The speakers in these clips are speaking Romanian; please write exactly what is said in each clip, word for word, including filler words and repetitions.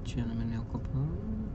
ce anume ne ocupăm?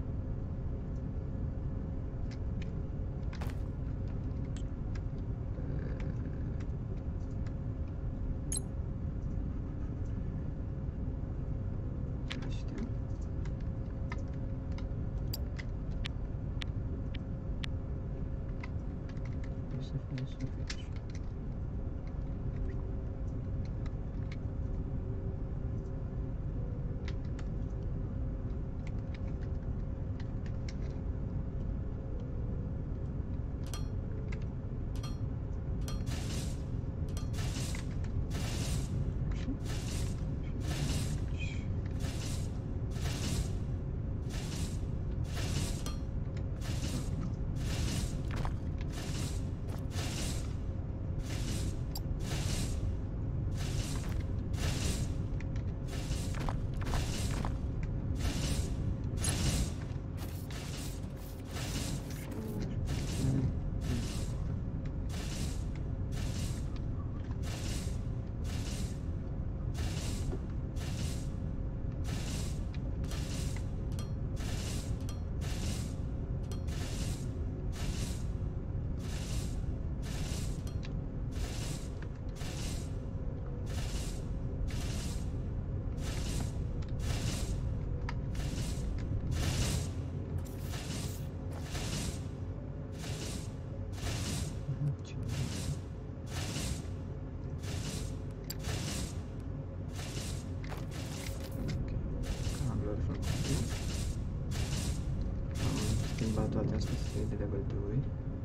Toate astea să fie de level doi.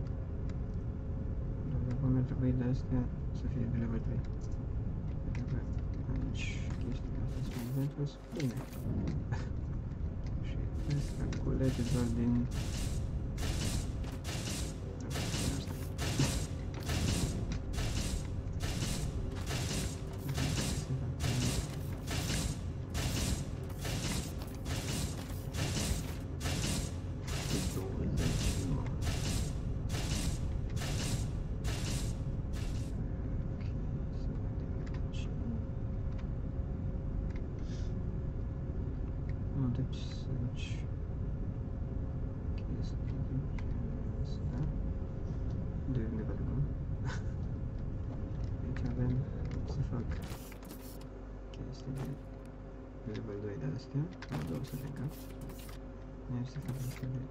Dar acum ar trebui de astea să fie de level trei. Pentru că aici chestiile astea sunt inventus. Bine. Și astea culete doar din... Deci sunt chestii din astea de level unu. Aici avem să fac chestii de level doi de astea, două să legă. Aici să fac asta de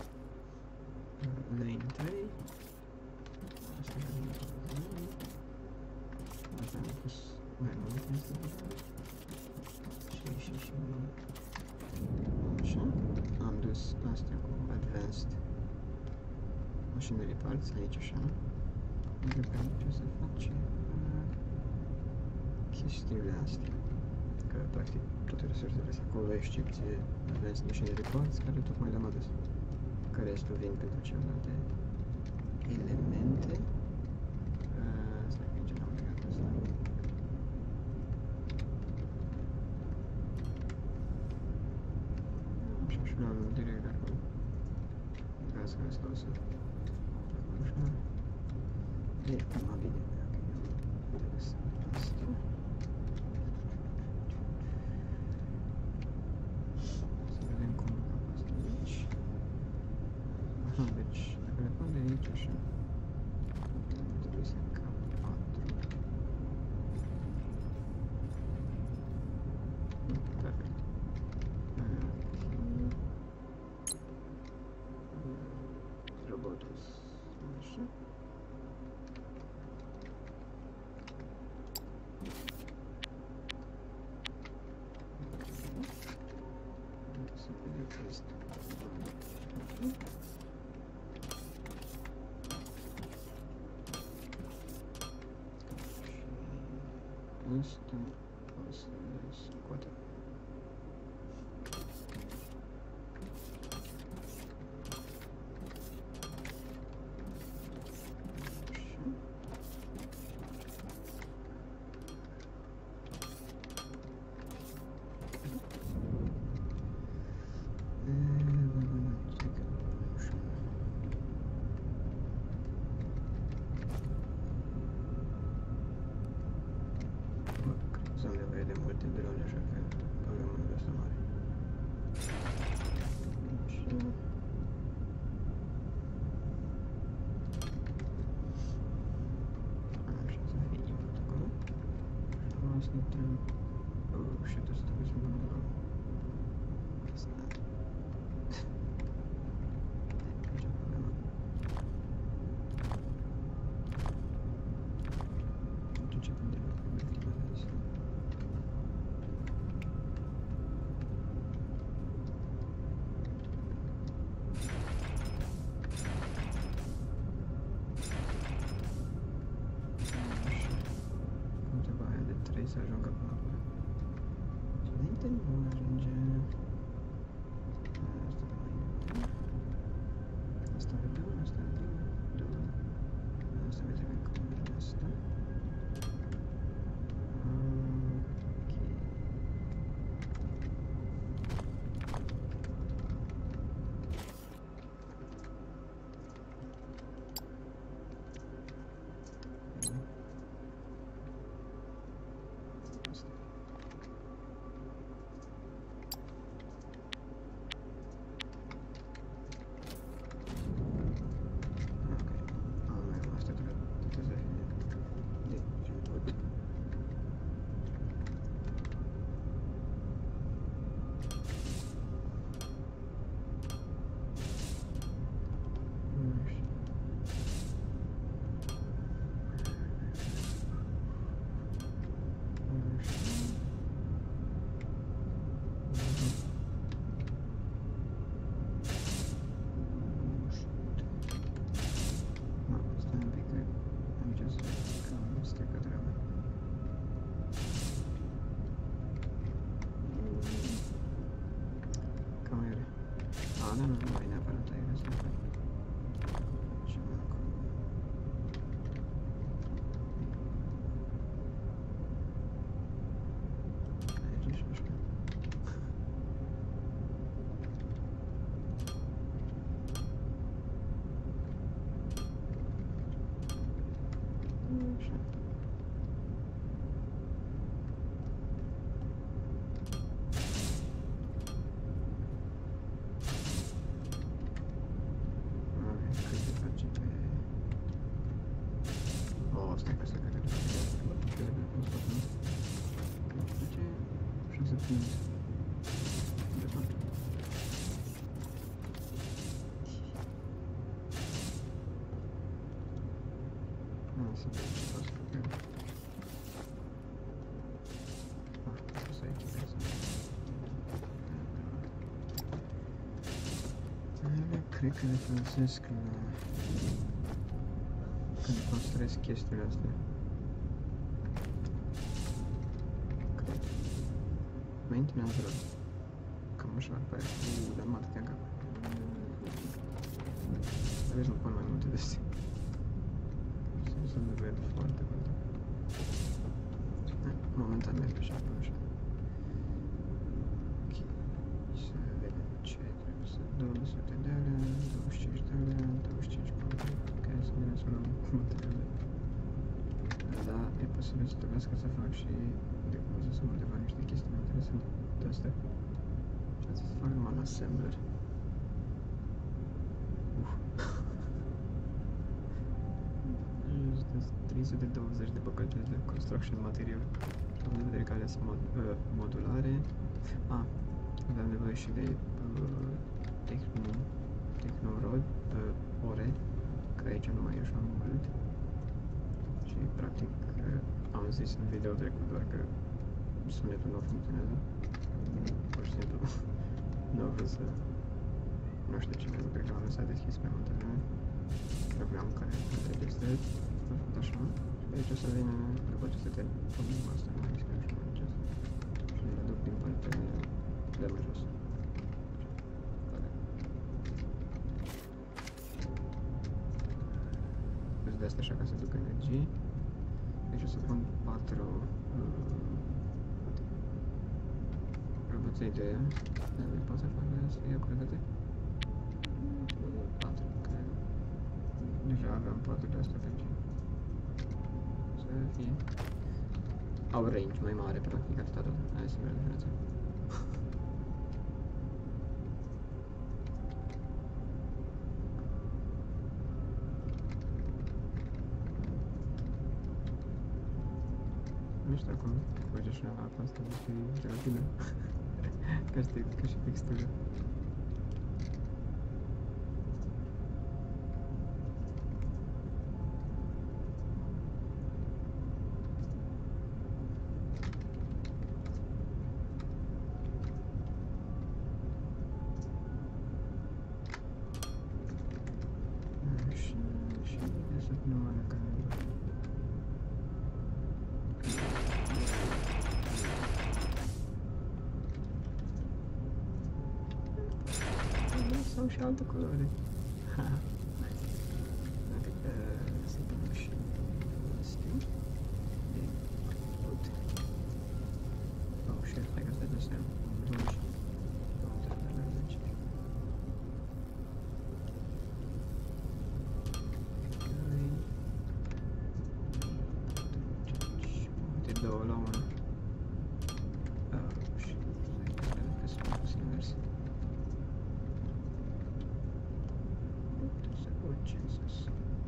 lane trei. Asta de lane trei. Asta am pus mai multe astea. Și și și așa, am dus astea cu Advanced Machinery Parts aici așa. Pentru că ce să face chestiile astea. Că practic toate resursele sunt acolo, excepție Advanced Machinery Parts, care tocmai le-am adus. Că restul vin pentru celelalte elemente. Stai că aici n-am legat asta. Nu, direct de acolo. Gaz că stau să fac așa. E cam bine. Interesant asta. Să vedem cum am asta aici. Aha, deci dacă le pun de aici așa, trebuie să încap patru. Perfect. Robotus. Așa. Să vedem ce este. Asta o să le scoatem. Am nevoie de multe drone, așa că avem unul ăsta mare. Oh shit, this is going to go. It's not. Aici problema. Nu ce când e ultima vez. Să ajungă până acolo. Și înainte nu ajunge. Asta vedem, asta vedem, două. Asta vedem încă unul asta. Da, nu, nu mai neapărat aiurea să fac. Și mă acum. Aici și așa. Așa. Cred că le folosesc la... când construiesc chestiile astea. Cred. Maintenance road. Cam așa ar pare. Uuu, dar mă atâtea în cap. Vezi, nu pun mai multe de astea. Să nu ved foarte mult. Momentan merg pe așa, așa. Ok. Să vedem ce trebuie să... două sute de alea, douăzeci și cinci de alea, douăzeci și cinci puncte. Ok, să vedem să luăm materiale. Da, e posibil să trebuiască să fac și de cum să sunt undeva niște chestii mai interesante de astea. Și să fac numai la assembler. Uf. trei sute douăzeci de bucăți de construction material. Am de vedere că alea sunt mod, uh, modulare. Ah, aveam nevoie și de uh, techno, technorod, uh, ore, că aici nu mai e așa mult. Și practic uh, am zis în video trecut doar că sunetul nu funcționează. Pur și simplu nu au vrut să... Nu știu ce, nu cred că am lăsat deschis pe multă vreme. Trebuiam care înregistrez. Am făcut așa. Și aici o să vină, după ce se termină asta, mai riscăm și mai încet. Și le duc din partea de mai jos. Deci de asta așa ca să duc energie. Deci o să pun patru roboței de aia. Nu pot să fac de aia să iau curățate. patru, cred. Deja aveam patru de astea pe aici. Să fie. Au range mai mare, practic, atâta tot. Hai să vedem diferența. mișto acum faci așa apa asta de gelatină. Ca și, ca și textură. Sau și altă culoare. Haha, nice. Ok, uh, să punem și astea. De tot. Oh, shit, hai că stai de astea. douăzeci. douăzeci de la zece. Uite, două la una. Oh, shit, cred că sunt pus invers. Jesus.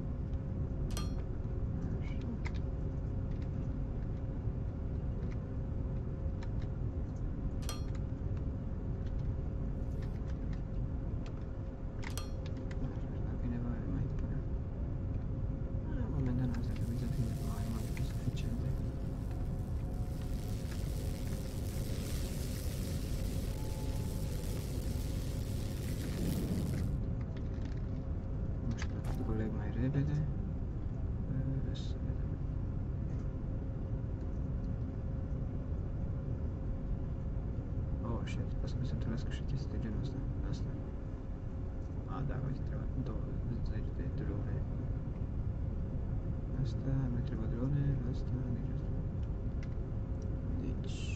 Repede. Să vedem. Oh, shit, poate să mi se întâlnească și chestii de genul ăsta. Asta. A, da, uite, trebuie douăzeci de drone. Asta, mai trebuie drone, asta, deci asta. Deci...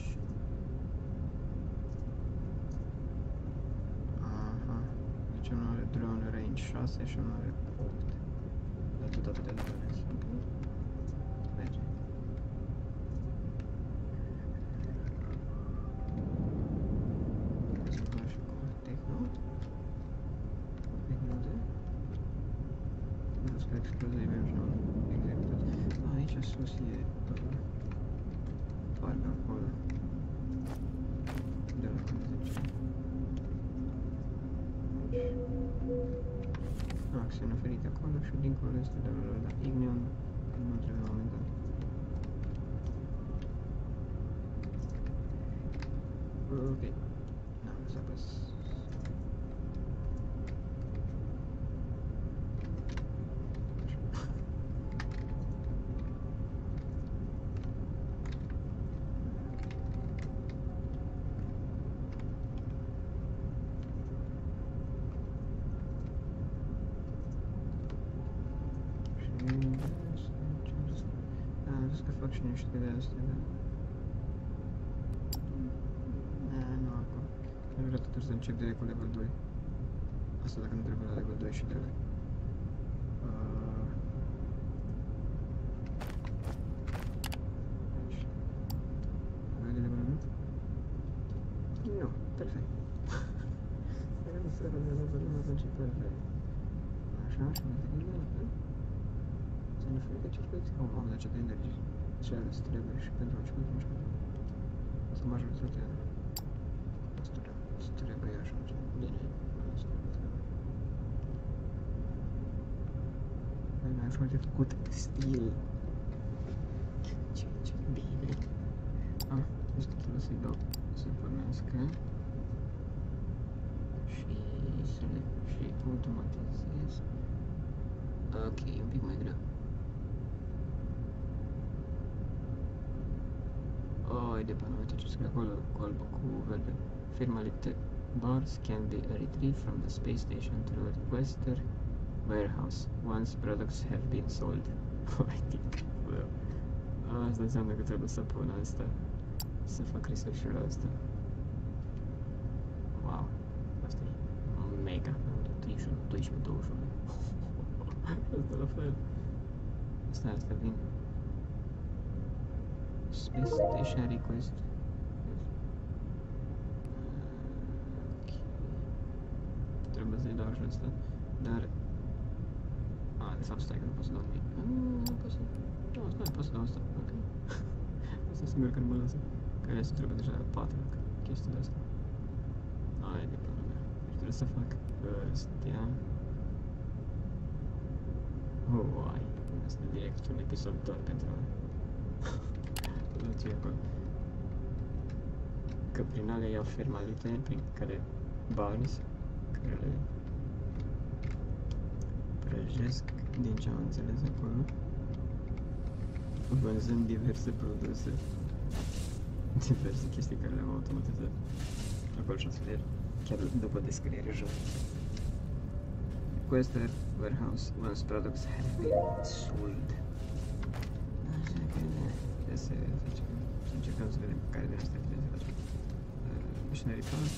Aha. Deci unul are drone range șase și unul are opt. Tot atâtea de drone sunt. Merge. Să fac și cu Techno. Techno de. Nu știu, explozive și nu executat. Aici sus e parcă acolo. De la cum zice. Acțiune oferite acolo și dincolo este de la Ignion, nu trebuie momentan. Ok, n-am să apăs. Că fac și niște de astea, da. Da, nu acum. Eu vreau totuși să încep direct cu level doi. Asta dacă nu trebuie la level doi și trebuie. Uh... Ai de level unu? Nu, perfect. Dacă nu se de level unu, atunci e perfect. Așa, și mai trebuie la fel. Să ne fie de circuiți. Oh, mamă, dar ce de energie. Ce ales trebuie și pentru și pentru și pentru. Asta majoritatea. Asta trebuie așa. Bine. Asta trebuie. Mai așa de făcut stil. Ce, ce bine. Ah, asta trebuie să-i dau să pornească. Și să le și automatizez. Ok, un pic mai greu. Oh, e de până, uite ce scrie acolo, cu albă, cu verde. Firmally bars can be retrieved from the space station through a requester warehouse once products have been sold. I think, well. Asta înseamnă că trebuie să pun asta, să fac research-ul ăsta. Wow, asta e mega, treizeci și unu, doisprezece, douăzeci și unu. Asta la fel. Asta, asta vine. Space Station Request. Okay. Trebuie să-i dau așa asta, dar... A, de fapt stai că nu pot să dau nimic. Nu, nu pot să... Nu, stai, pot să dau asta, ok. singur că nu mă lasă. Care se trebuie deja la patru, chestia de asta. Ai de până mea. Deci trebuie să fac ăstea. Oh, ai. Asta e direct un episod doar pentru ăla. La ce e acolo? Că prin alea iau fermalite, prin care Barnes, care le prăjesc, din ce am înțeles acolo, vânzând diverse produse, diverse chestii care le-am automatizat. Acolo și-o scrier, chiar după descriere jos. Quester warehouse once products have been sold. Așa că trebuie să facem, să încercăm să vedem care de astea trebuie să facem. Machinery parts.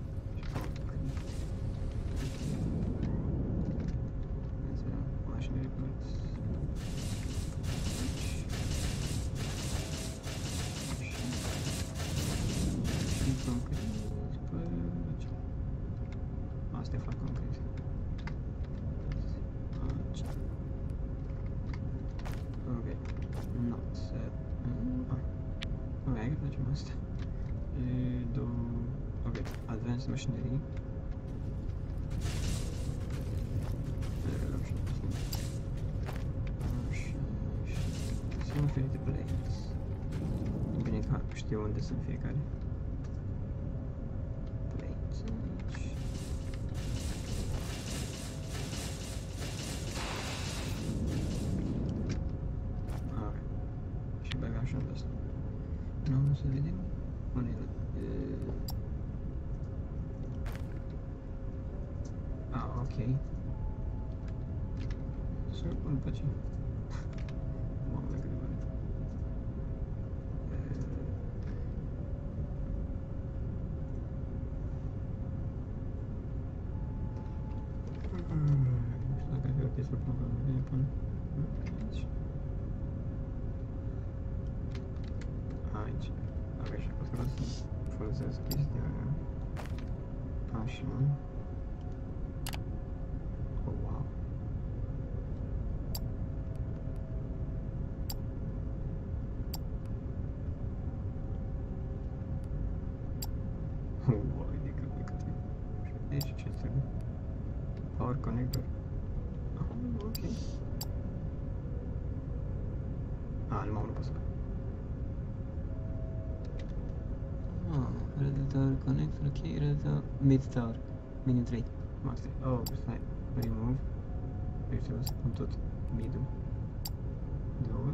Machinery parts. Și concret. Astea fac concret. Ok. Not set. Ah. Ok, hai că facem asta. E două... Ok, advanced machinery. Sunt diferite plates. Bine că știu unde sunt fiecare. Plates aici. Ok. Și bagajul ăsta. Nu, să vedem. Unde e? Ah, ok. Să pun pe ce? Mamă, cât de mare. Nu știu dacă e ok să pun acolo. Bine, pun aici. Aici. Ok, și pot să folosesc chestia aia. Așa. Oh, wow. Wow, adică pe câte. Și aici ce trebuie? Power connector. Ah, ok. Ah, numai unul pot să fac. Ah, Red Tower connector, ok, Red Tower, Mid Tower, Mini trei, Max trei. Oh, stai, remove. Deci trebuie să pun tot mid-ul. Două.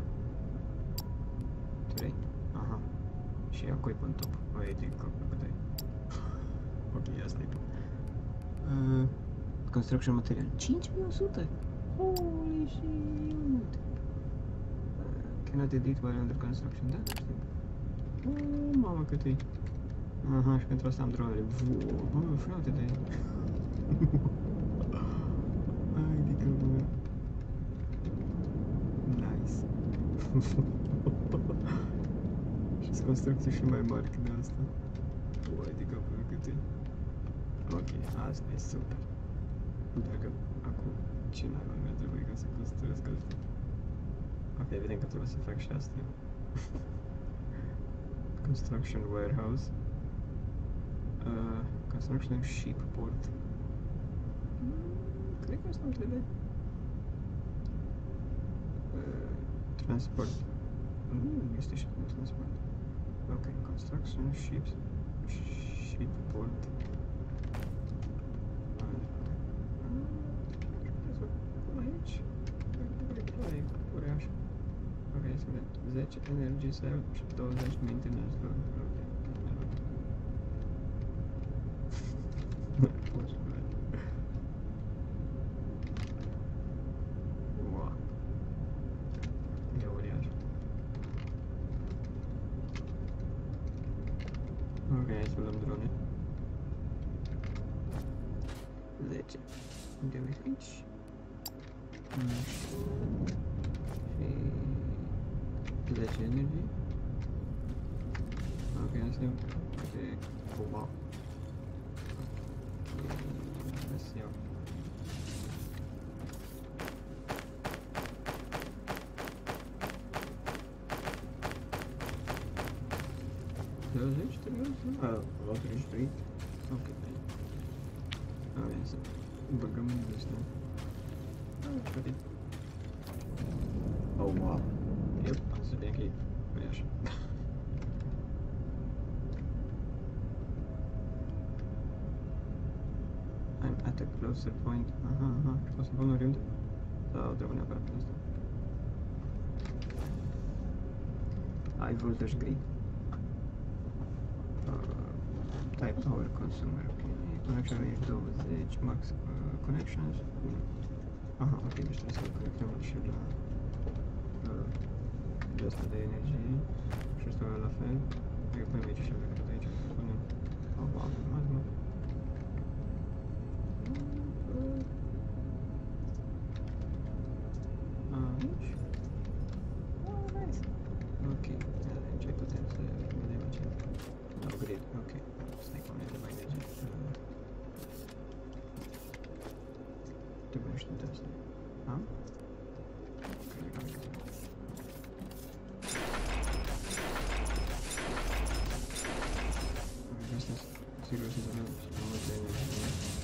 Trei. Aha. Și acoi pun top. O, e din cap, pe trei. Ok, asta e tot. Uh, construction material. cinci mii o sută! Holy shit! Uh, cannot edit while under construction, da? Știu. Oh, mamă, cât e. Aha, și pentru asta am dronele. Bă, frate de... Hai, dică, bă. Nice. Și-s construcții și mai mari cât de asta. Hai, dică, bă, cât e. Ok, asta e super. Dacă acum ce n-ar mai trebui ca să construiesc asta? Ok, evident că trebuie să fac și asta. Construction warehouse. Uh, construction ship port. Mm, cred că asta nu trebuie. Uh, transport. Mm, este și un transport. Ok, construction ship ship port. Aici. Pure așa. Ok, să vedem. zece energy sale și douăzeci maintenance load. Wow. E uriaș. Ok, hai să luăm drone. zece. Unde am aici? Și zece energy. Ok, asta e de... Oh, wow. Hai să iau. douăzeci, treizeci? Ah, vreau treizeci și trei. Ok, bine. Ah, bine, să băgăm în ăsta. Ah, ok. Oh, wow. Yep, să bine că e așa. I'm at a closer point. Aha, aha, o să pun oriunde? Sau trebuie neapărat pe asta? High voltage grid. Uh, type power consumer. Okay. Connection rate douăzeci. Max uh, connections. unu. Aha, ok, deci trebuie să-l conectăm și la uh, de asta de energie. Și asta la fel. Cred că punem aici și avem tot aici. Punem. Oh, wow, normal, mă. Aici. Oh, nice. Ok, aici putem să vedem aici. Upgrade, ok. Stai că unele mai merge. Trebuie știu de asta. A? Cred că am găsit. Asta sigur să dăm multă energie.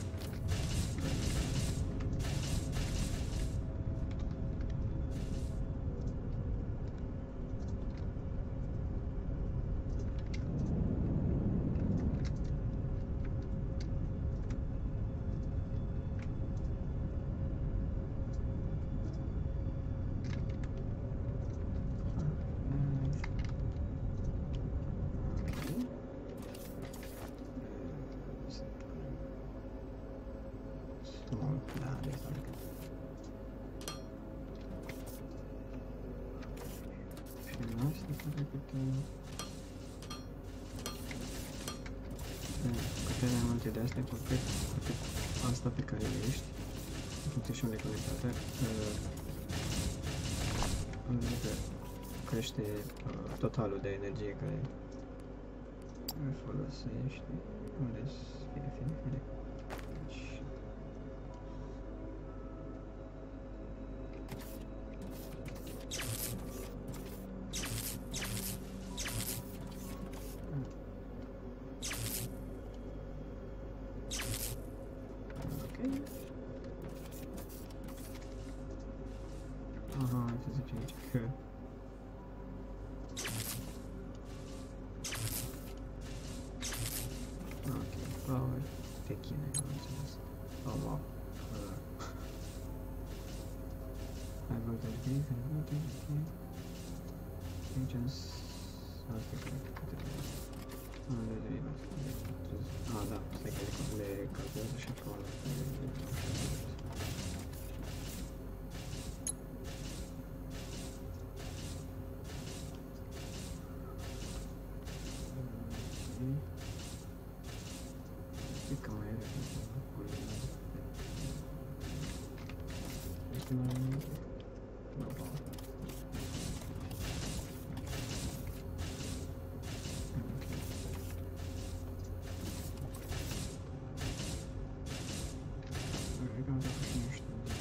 Câte mai multe de astea, cu cât, cu cât asta pe care ești, în funcție și unde conectată, uh, crește uh, totalul de energie care îl folosești. Unde-s? Fine, fine, fine. Deci... Aha, ce zice aici că... Ok, power, pe chine, am înțeles. Oh, wow. High voltage grid, high voltage grid. Agents... Asta e corect, câte trebuie. Nu, le derivat. Ah, da, stai că le calculează și acolo. Cred că mai are este mai normal. Cred că am dat și nu știu.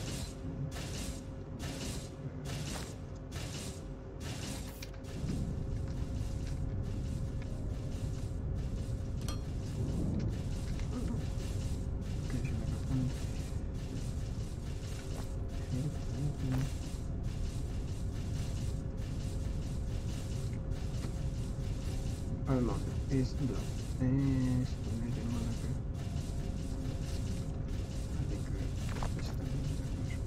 Allemaal, is blauw. Is met een manneke. Ik denk dat is dan niet zo goed.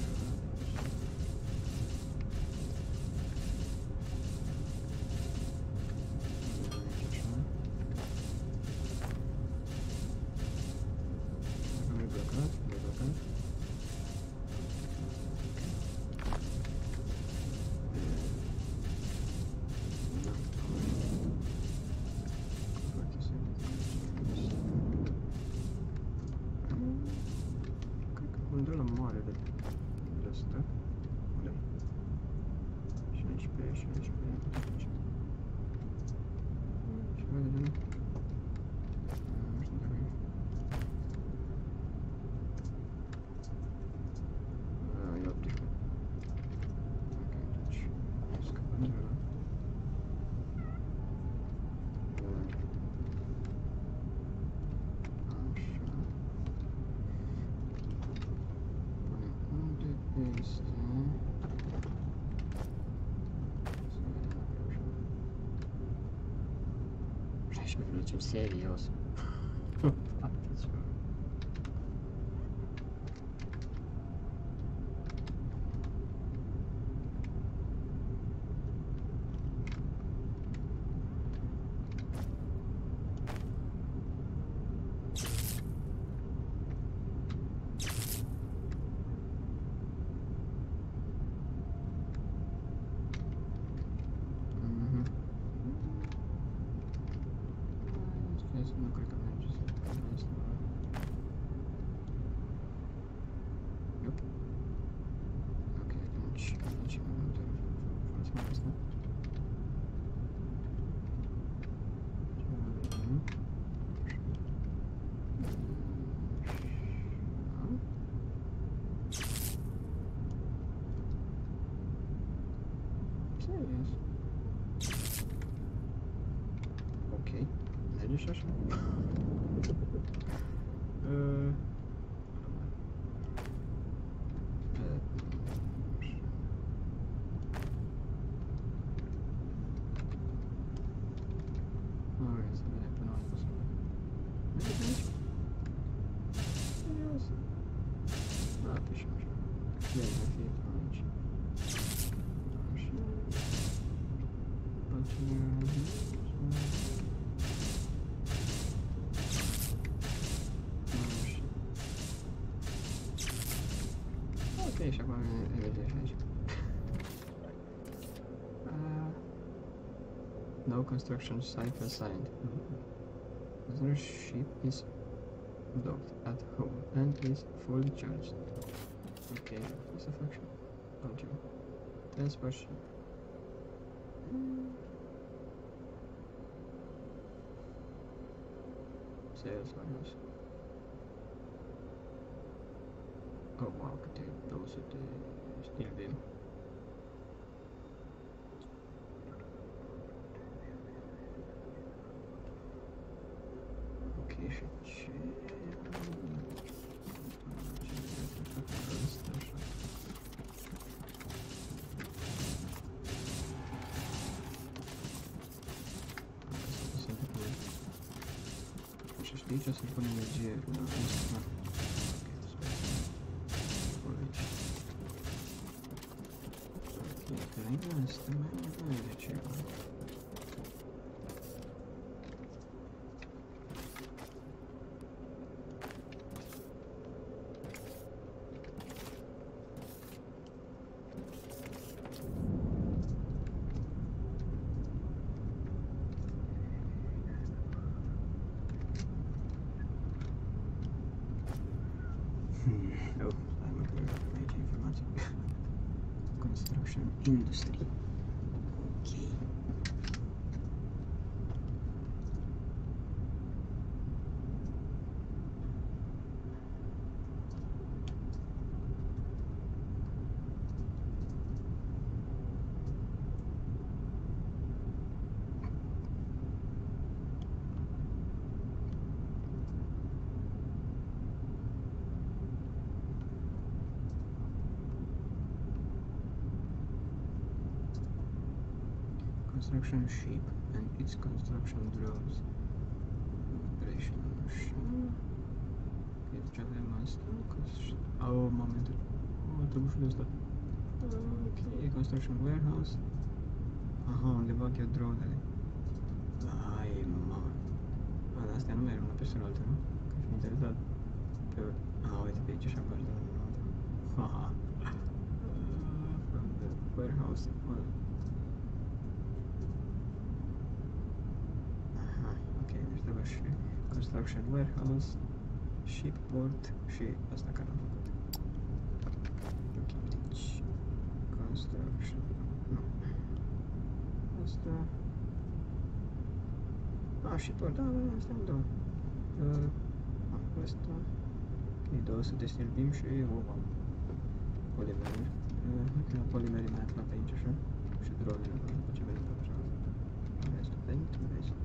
Dan gaan we blokken, blokken. Undeva la mare de de asta. Unde? șaisprezece, șaisprezece. Și vedem. Nu știu dacă e. E optică. Ok, deci scăpăm de ăla. Și mi facem serios. Faptici. Nu cred că merge să facă asta. Yup. Ok, atunci aici am de folosim asta. Serios? Ok, merge și așa. Uh, Alright, să vedem până unde pot să merg. Merge aici? Serios? Da, pe și așa. El va fi aici. Așa. Ok, și acum merge și aici. Uh, no construction site assigned. The ship is docked at home and is fully charged. Okay, what's the function? Launcher. Transport ship. Mm. Sales values. Oh wow, câte două sute steel beam. Ok, și ce? Și știi ce o să pun energie? Ok, asta mai e de ceva. Oh, stai mă că avem aici informații. Construction industry. Ok. Construction ship and its construction drones. Operational machine. Ok, deci avem asta. Oh, momentul. Oh, trebușul ăsta. Ok, construction warehouse. Aha, unde bag eu dronele. Ai, mamă. A, dar astea nu merg una peste altă, nu? Că fi interesat pe... Ah, uite pe aici așa bagi dronele. Haha. From the warehouse. Și construction warehouse, shipport și asta care am făcut. Ok, deci construction, nu, asta, a, shipport, da, da, asta am două. Uh, asta, ok, două sute steel beam și, oh, wow, polimeri. Uh, uite la polimeri mai aflat aici așa, și dronele, după ce vedem pe așa. Restul pentru restul.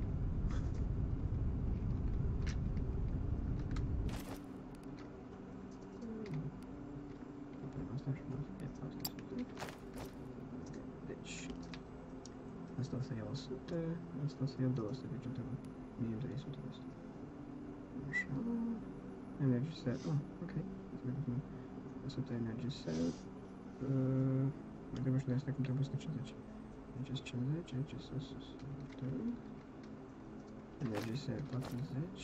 Deci, asta o să iau o sută, asta o să iau două sute, deci mie trei sute de asta. Așa. Energy cell. Ah, ok. o sută energy cell. Uh, mai trebuie și de astea cum trebuie să cincizeci. Aici sunt cincizeci, aici sunt sus. Energy cell patruzeci.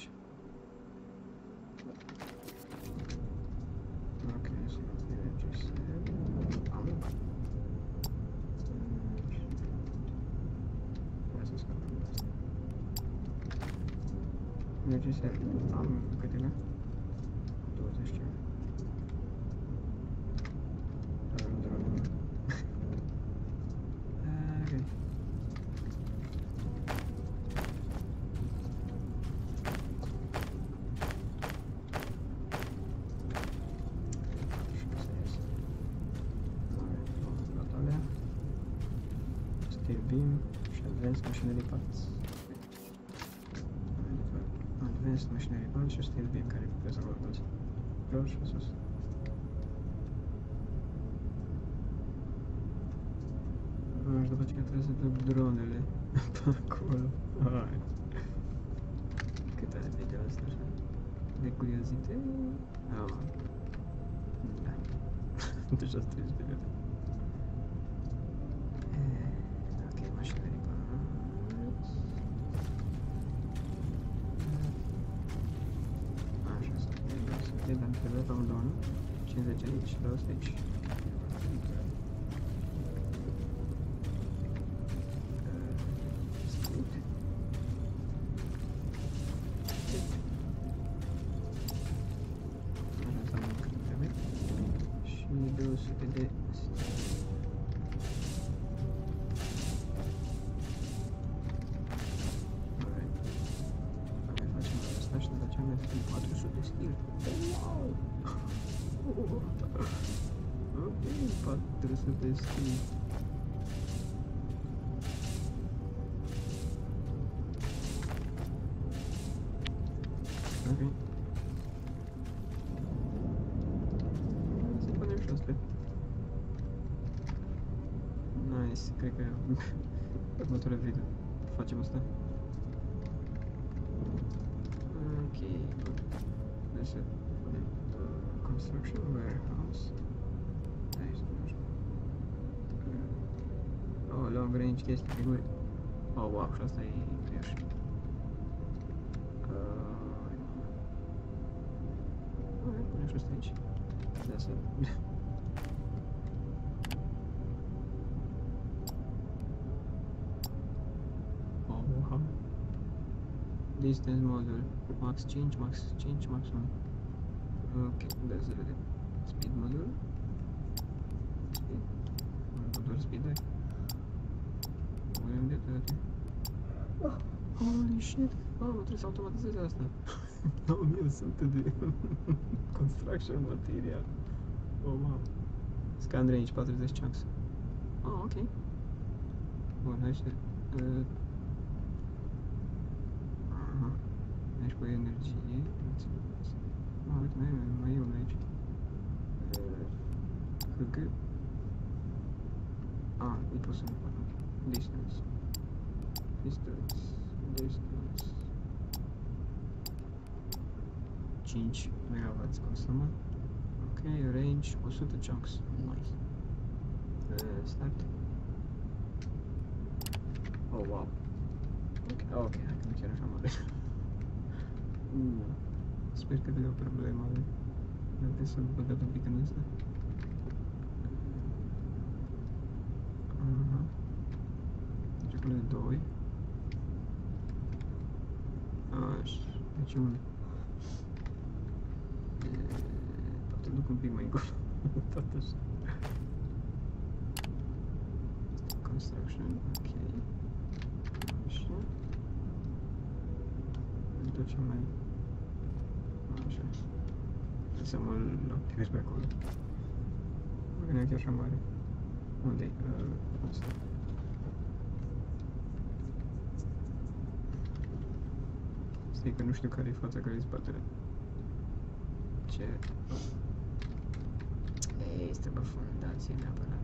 Ok, sunt energy cell. Am. Hai să scapăm de asta. Energy cell. Am câteva? douăzeci ceva. Avem dronul. Ok. Steel beam și advanced machinery parts. Advanced machinery parts și steel beam care trebuie să urmăți. Jos și sus. Și după aceea trebuie să duc dronele pe acolo. Hai. Cât are video asta așa? De curiozitate? Ah. Da. Deja treizeci de minute. Ok, machinery parts. Așa, să vedem că trebuie pe un dron. cincizeci aici, două sute aici. două sute de mai facem asta și după aceea mai facem patru sute de stil. Wow! Ok, patru sute de stil. Ok. Să punem și astea. Nice, cred că următorul video facem asta. Ok, bun. Deci să punem construction warehouse. Aici, nu știu. Oh, long range chestii, figuri. Oh, wow, și asta e clear. Punem și asta aici. Da, să... Oh, wow. Distance model. Max cinci, max cinci, max unu. Ok, da, să vedem. Speed model. Speed. Nu doar speed, dai. Punem de toate. Holy shit! Mamă, trebuie să automatizez asta. nouă mii sunt de construction material. Oh, wow. Scan range patruzeci chunks. Oh, ok. Bun, hai să... Uh, aha. Aici cu energie. Ah, uite, mai, mai e unul aici. Uh, H G. Ah, îi pot să nu fac. Distance. Distance. Distance. cinci megawatts consumă. Ok, range o sută chunks. Nice. Uh, start. Oh, wow. Ok, ok, hai că nu chiar așa mare. mm. Sper că e o problemă. Trebuie să băgat un pic în asta. Aha. Deci acolo e doi. Așa, deci un. Poate duc un pic mai încolo. Tot așa. Construction, ok. Așa. Îmi ducem mai... Așa. Trebuie să mă activez pe acolo. Mă gândeam chiar așa mare. Unde-i? Uh, asta. Stai că nu știu care-i fața, care-i spatele. Ce? Ei, este pe fundație neapărat.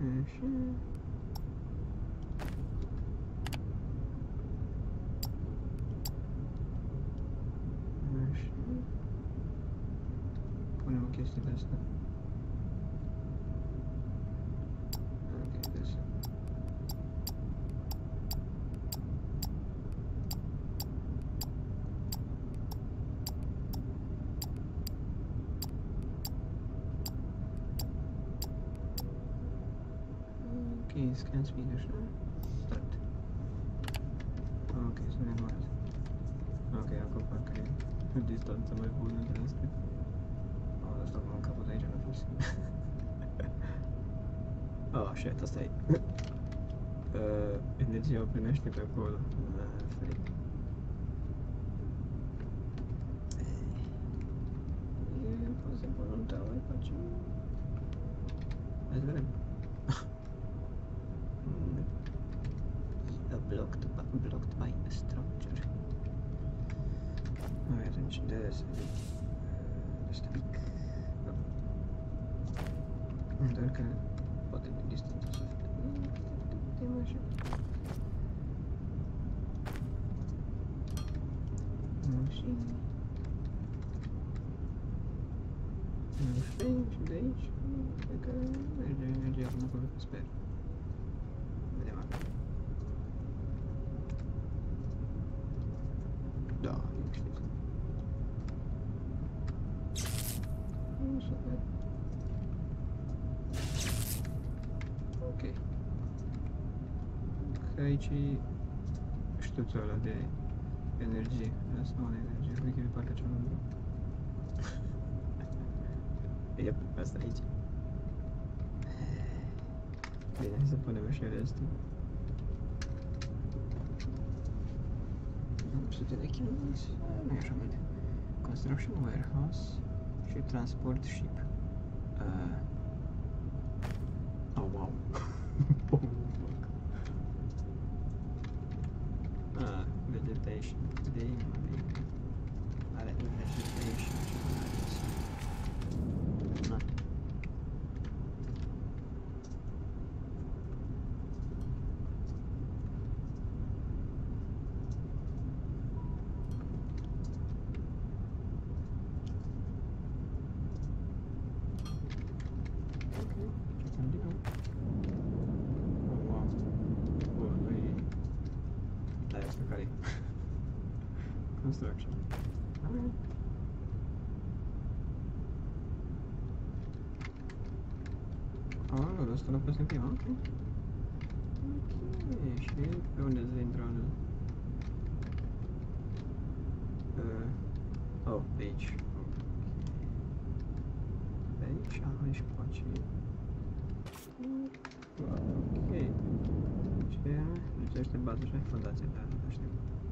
Așa. Așa. Punem o chestie de asta. Ok, de asta. Ok, scan speed așa. Start. Ok, să ne moară. Ok, acum parcă e distanța mai bună între astea. Oh, asta am capul de aici, n-a fost. Oh, shit, asta e. uh, energia o primește pe acolo. Ah, fric. E, poate să pun un tower pe aici. Hai să vedem. Blocked by, blocked by a structure. Noi atunci de să de asta mic. Doar că poate de distanță să fie așa. Și nu știu, și de aici cred că merge energia până acolo, sper. Vedem acum. Da, liniștit. Super. Ok. Că aici e ștuțul ăla de energie. Asta nu de energie, cred că e partea cea mai bună. Yep, asta aici. Bine, hai să punem așa restul. opt sute de kilowatt, nu e așa mult. Construction warehouse și transport ship. Uh. Oh, wow. Oh, fuck. Ah, vegetation. De are vegetation. Na. Construction. Alright. Ah, nu, ăsta nu poate să fie, ok. Ok, și pe unde se intră unul? Uh, oh, pe aici. Pe aici, am aici face. Ok. Ce? Deci ăștia bază și fundația, dar nu știu.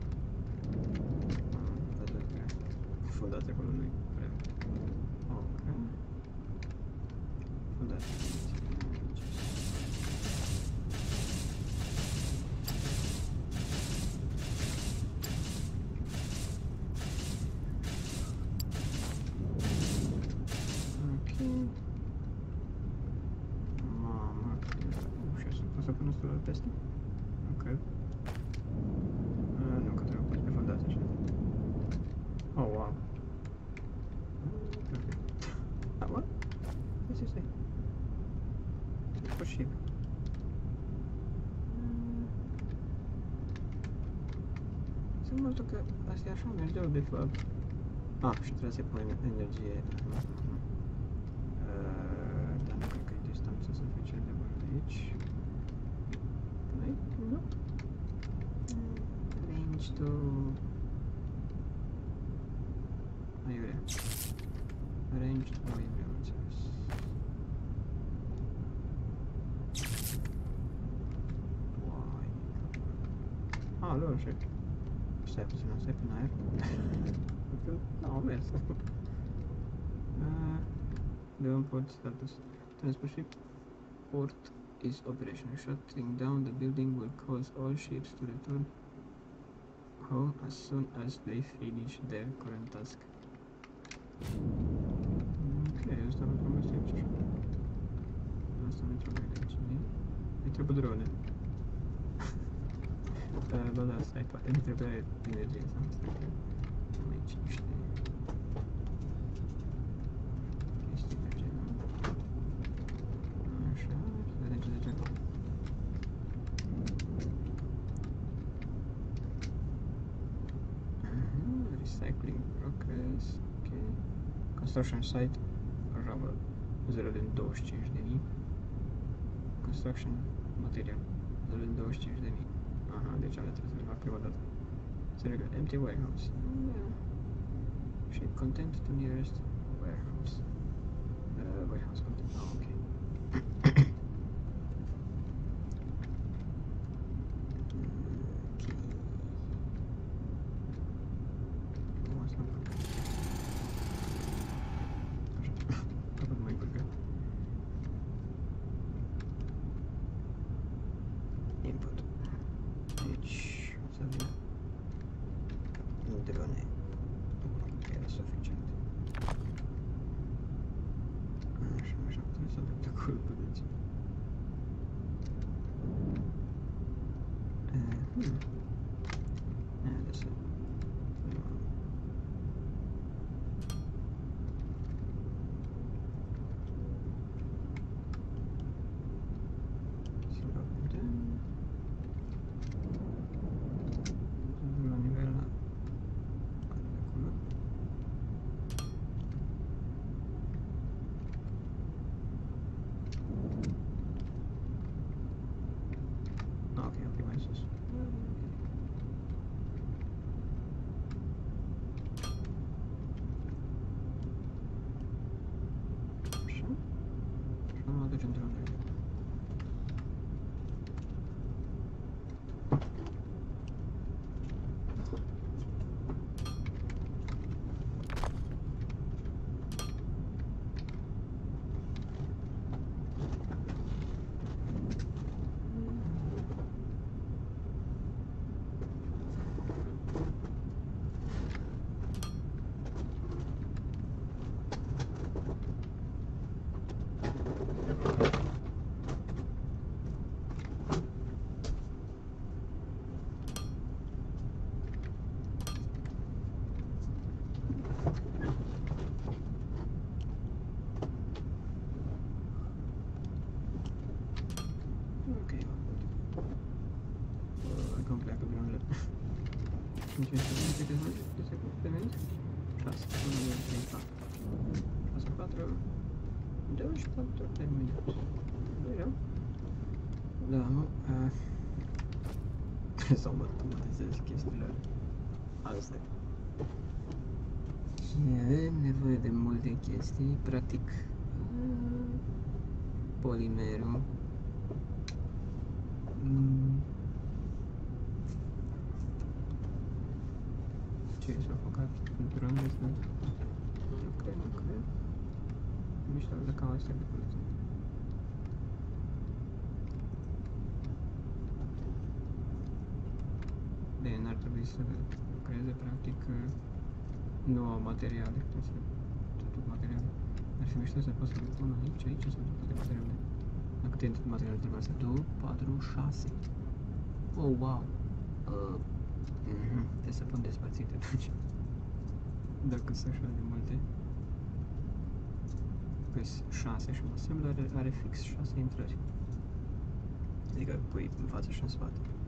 Fundația acolo nu-i prea. Ok. Fundația. Ok. Mamă. Ușa să pot să pun ăsta pe asta? Ok. Uh, nu, că trebuie pus pe fundație așa. Oh, wow. What? What's this thing? What's ship? Sunt multă că astea așa mergeau de fapt. Ah, și trebuie să punem energie. Uh, dar nu cred că e distanța suficient de bună de aici. Noi? Nu. Range to... Aiurea. Range to aiurea, am înțeles. Ah, lor, și... Stai puțin, stai până aer. Nu, am mers. The on-port status. Transport ship port is operational. Shutting down the building will cause all ships to return home as soon as they finish their current task. Ok, asta nu trebuie să aici. Asta nu trebuie aici. trebuie drone. Uh, ba da, stai, poate nu trebuia energie sau asta. Am aici niște chestii de genul. Așa, să vedem ce zice acolo. Recycling progress, ok. Construction site, așa vă, zero din douăzeci și cinci de mii. Construction material, zero din douăzeci și cinci de mii. Aha, deci alea trebuie să le fac prima dată. Înțeleg, empty warehouse. Da. Și content to nearest warehouse. Uh, warehouse content, ah, ok. Drone. Era suficient. Așa, așa, trebuie să duc de acolo pe deci. Hmm. Haide să... Să vedem. La nivel la... Ok, ok, mai sus. Așa. Și mă aduce într-o noi. Ok, acum pleacă vreunele. cinci minute, câte mai? De secunde, de minute? șase, unu, doi, trei, patru. șase, patru, douăzeci și patru de minute. Nu-i rău? Da, nu? Trebuie să automatizez chestiile astea. Și avem nevoie de multe chestii, practic polimerul. Mm. Ce s-a făcut pentru anul ăsta? Nu cred, nu cred. Mișto de cam astea de curăță. De n-ar trebui să creeze practic nouă materiale, să duc materiale. Ar fi mișto să pot să le pun aici, aici să duc toate materialele. La câte materiale trebuie să duc? patru, șase. Oh, wow! Uh, mm-hmm. Trebuie să pun despărțite atunci. Dacă sunt așa de multe. Că șase și un assembler are, are fix șase intrări. Adică pui în față și în spate.